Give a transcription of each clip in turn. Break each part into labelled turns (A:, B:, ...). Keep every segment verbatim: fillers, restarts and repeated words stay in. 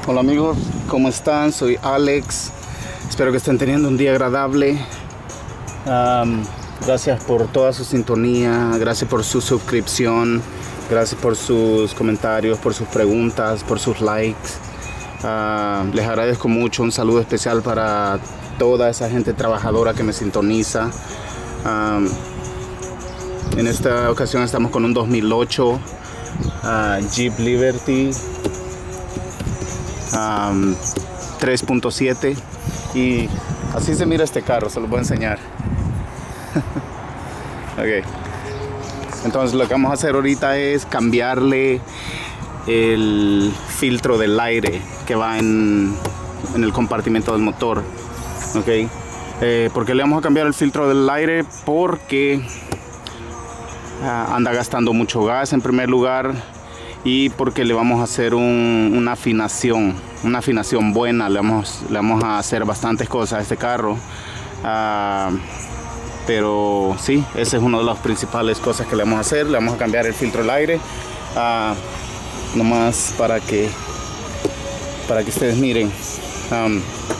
A: Hola amigos, ¿cómo están? Soy Alex. Espero que estén teniendo un día agradable. Um, gracias por toda su sintonía, gracias por su suscripción, gracias por sus comentarios, por sus preguntas, por sus likes. Uh, les agradezco mucho. Un saludo especial para toda esa gente trabajadora que me sintoniza. Um, en esta ocasión estamos con un dos mil ocho uh, Jeep Liberty um, tres punto siete y así se mira este carro. Se lo voy a enseñar. Ok, entonces lo que vamos a hacer ahorita es cambiarle el filtro del aire que va en, en el compartimento del motor. Ok, eh, ¿por qué le vamos a cambiar el filtro del aire? Porque uh, anda gastando mucho gas en primer lugar, y porque le vamos a hacer un, una afinación, una afinación buena. Le vamos, le vamos a hacer bastantes cosas a este carro. Uh, pero sí, ese es uno de las principales cosas que le vamos a hacer. Le vamos a cambiar el filtro del aire. Uh, nomás para que, para que ustedes miren. Um,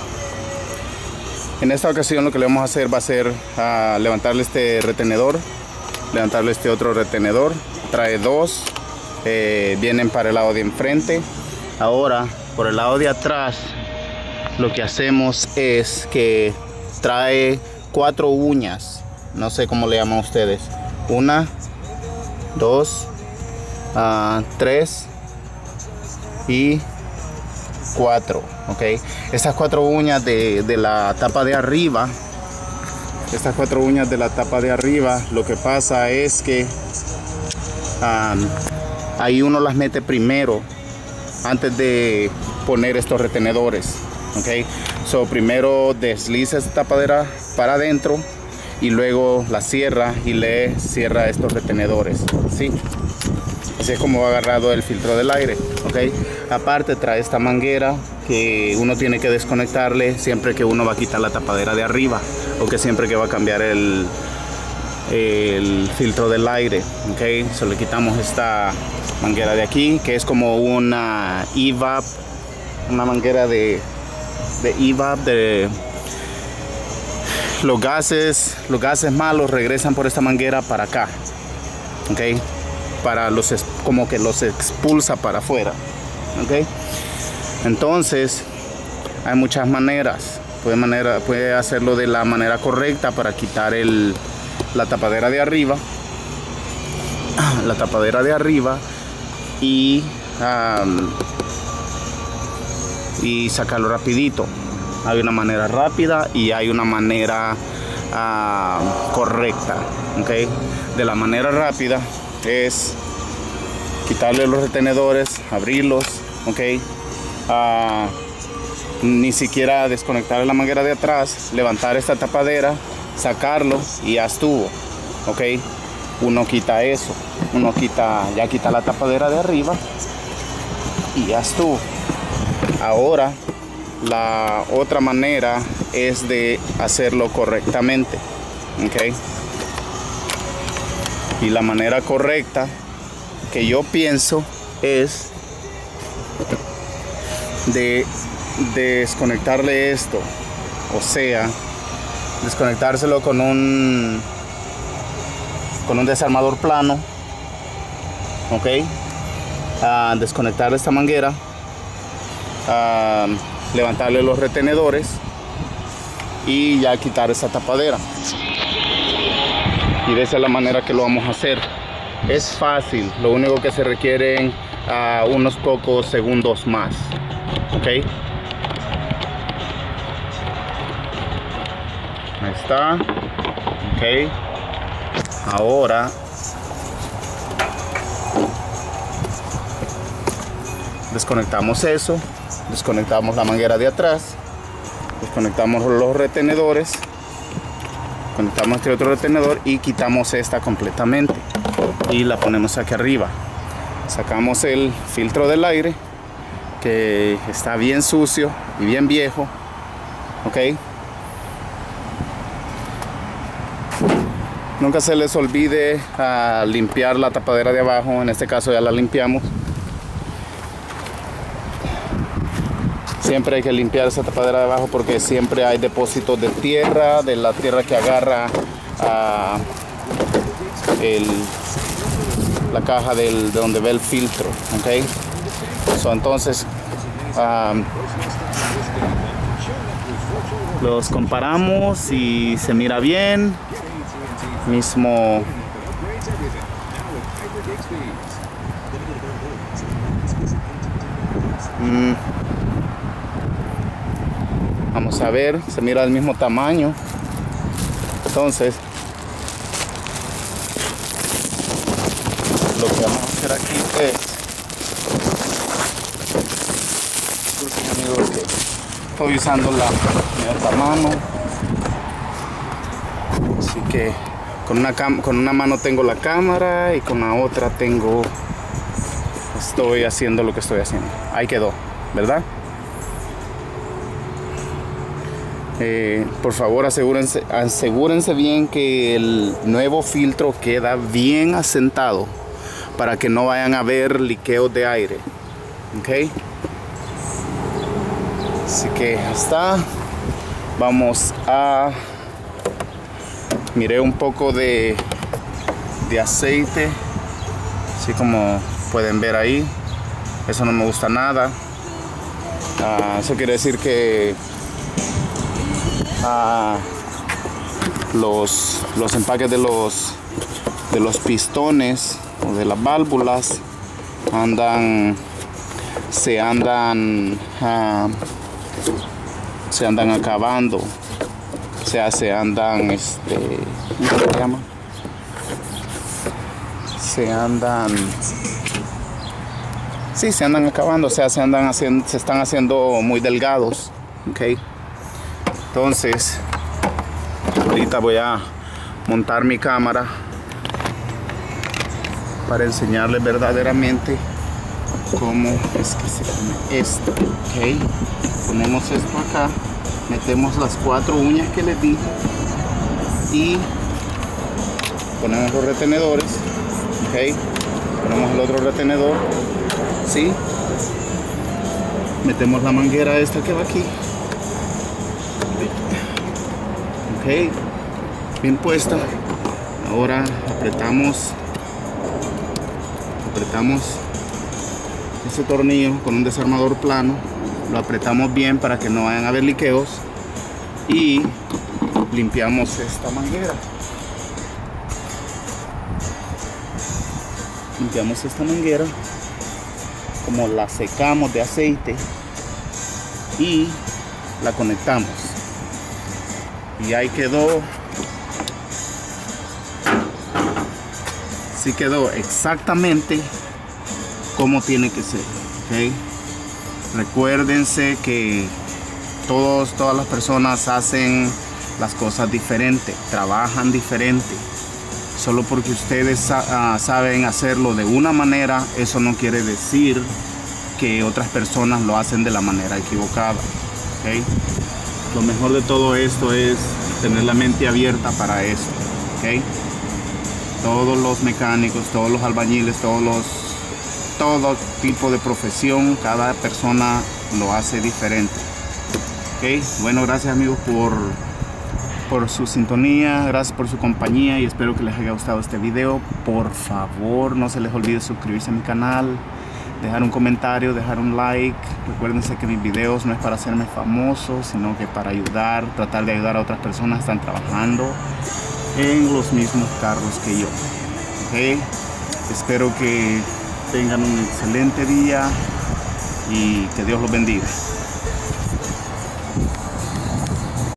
A: en esta ocasión lo que le vamos a hacer va a ser uh, levantarle este retenedor, levantarle este otro retenedor. Trae dos. Eh, vienen para el lado de enfrente. Ahora por el lado de atrás lo que hacemos es que trae cuatro uñas, no sé cómo le llaman ustedes. Una, dos, uh, tres y cuatro. Ok, estas cuatro uñas de, de la tapa de arriba, estas cuatro uñas de la tapa de arriba, lo que pasa es que um, ahí uno las mete primero antes de poner estos retenedores. Ok, so primero desliza esta tapadera para adentro y luego la cierra y le cierra estos retenedores. ¿Sí? Así es como va agarrado el filtro del aire. Ok, aparte trae esta manguera que uno tiene que desconectarle siempre que uno va a quitar la tapadera de arriba, o que siempre que va a cambiar el el filtro del aire. Ok, so le quitamos esta manguera de aquí, que es como una E V A P, una manguera de, de E V A P. De los gases, los gases malos regresan por esta manguera para acá. Ok, para los, como que los expulsa para afuera. Ok, entonces hay muchas maneras. Puede, manera, puede hacerlo de la manera correcta para quitar el la tapadera de arriba, la tapadera de arriba y um, y sacarlo rapidito. Hay una manera rápida y hay una manera uh, correcta. Okay, de la manera rápida es quitarle los retenedores, abrirlos. Okay, uh, ni siquiera desconectar la manguera de atrás, levantar esta tapadera, sacarlo y ya estuvo. Ok, uno quita eso, uno quita, ya quita la tapadera de arriba y ya estuvo. Ahora la otra manera es de hacerlo correctamente. Ok, y la manera correcta que yo pienso es de, de desconectarle esto, o sea, desconectárselo con un con un desarmador plano. Ok, uh, desconectarle esta manguera, uh, levantarle los retenedores y ya quitar esa tapadera. Y de esa es la manera que lo vamos a hacer. Es fácil, lo único que se requieren uh, unos pocos segundos más. Ok, ahí está. Ok, ahora desconectamos eso, desconectamos la manguera de atrás, desconectamos los retenedores, conectamos este otro retenedor y quitamos esta completamente y la ponemos aquí arriba. Sacamos el filtro del aire, que está bien sucio y bien viejo. Ok, nunca se les olvide uh, limpiar la tapadera de abajo. En este caso ya la limpiamos. Siempre hay que limpiar esa tapadera de abajo porque siempre hay depósitos de tierra, de la tierra que agarra uh, el, la caja del, de donde ve el filtro, ¿ok? So, entonces um, los comparamos y se mira bien. Mismo mm. Vamos a ver, se mira del mismo tamaño. Entonces lo que vamos a hacer aquí es, disculpen amigos que estoy usando la mi otra mano, así que con una, con una mano tengo la cámara y con la otra tengo, estoy haciendo lo que estoy haciendo. Ahí quedó, ¿verdad? Eh, por favor asegúrense, asegúrense bien que el nuevo filtro queda bien asentado para que no vayan a haber liqueos de aire, ¿ok? Así que ya está. Vamos a... Miré un poco de, de aceite, así como pueden ver ahí. Eso no me gusta nada. Uh, eso quiere decir que uh, los, los empaques de los, de los pistones o de las válvulas andan, se andan, uh, se andan acabando. O sea, se andan, este, ¿cómo se llama? Se andan, sí, se andan acabando, o sea, se andan haciendo, se están haciendo muy delgados, ¿ok? Entonces, ahorita voy a montar mi cámara para enseñarles verdaderamente cómo es que se pone esto, ¿ok? Ponemos esto acá. Metemos las cuatro uñas que les di y ponemos los retenedores, ok, ponemos el otro retenedor, ¿sí? Metemos la manguera esta que va aquí, ok, bien puesta. Ahora apretamos, apretamos ese tornillo con un desarmador plano. Lo apretamos bien para que no vayan a haber liqueos y limpiamos esta manguera. Limpiamos esta manguera, como la secamos de aceite y la conectamos. Y ahí quedó. Sí quedó exactamente como tiene que ser, ¿ok? Recuérdense que todos, todas las personas hacen las cosas diferentes, trabajan diferente. Solo porque ustedes uh, saben hacerlo de una manera, eso no quiere decir que otras personas lo hacen de la manera equivocada, ¿okay? Lo mejor de todo esto es tener la mente abierta para esto, ¿okay? Todos los mecánicos, todos los albañiles, todos los todo tipo de profesión, cada persona lo hace diferente. Ok, bueno, gracias amigos por, por su sintonía, gracias por su compañía y espero que les haya gustado este video. Por favor, no se les olvide suscribirse a mi canal, dejar un comentario, dejar un like. Recuérdense que mis videos no es para hacerme famoso, sino que para ayudar, tratar de ayudar a otras personas que están trabajando en los mismos carros que yo. Ok, espero que tengan un excelente día y que Dios los bendiga.